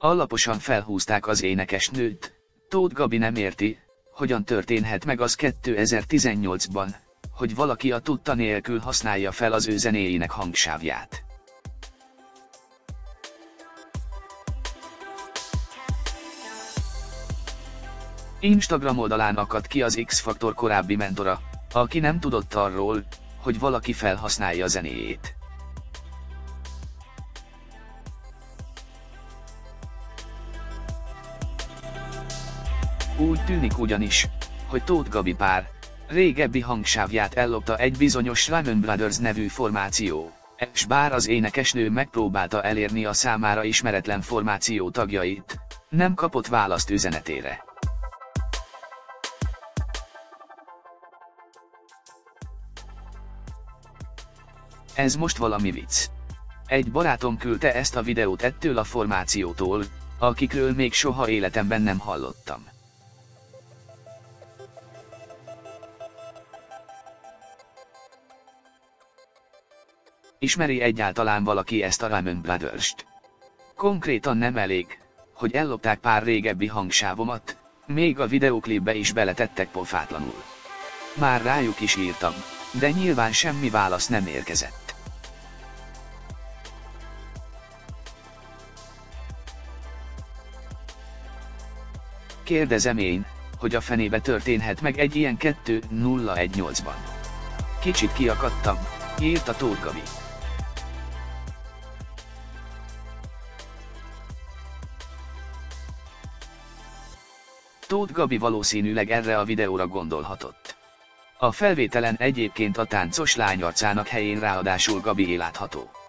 Alaposan felhúzták az énekesnőt. Tóth Gabi nem érti, hogyan történhet meg az 2018-ban, hogy valaki a tudta nélkül használja fel az ő zenéjének hangsávját. Instagram oldalán akadt ki az X-Faktor korábbi mentora, aki nem tudott arról, hogy valaki felhasználja a zenéjét. Úgy tűnik ugyanis, hogy Tóth Gabi pár régebbi hangsávját ellopta egy bizonyos Ramen Brothers nevű formáció, és bár az énekesnő megpróbálta elérni a számára ismeretlen formáció tagjait, nem kapott választ üzenetére. Ez most valami vicc. Egy barátom küldte ezt a videót ettől a formációtól, akikről még soha életemben nem hallottam. Ismeri egyáltalán valaki ezt a Ramen Brothers-t? Konkrétan nem elég, hogy ellopták pár régebbi hangsávomat, még a videóklipbe is beletettek pofátlanul. Már rájuk is írtam, de nyilván semmi válasz nem érkezett. Kérdezem én, hogy a fenébe történhet meg egy ilyen 2018-ban. Kicsit kiakadtam, írta Tóth Gabi. Tóth Gabi valószínűleg erre a videóra gondolhatott. A felvételen egyébként a táncos lány arcának helyén ráadásul Gabié látható.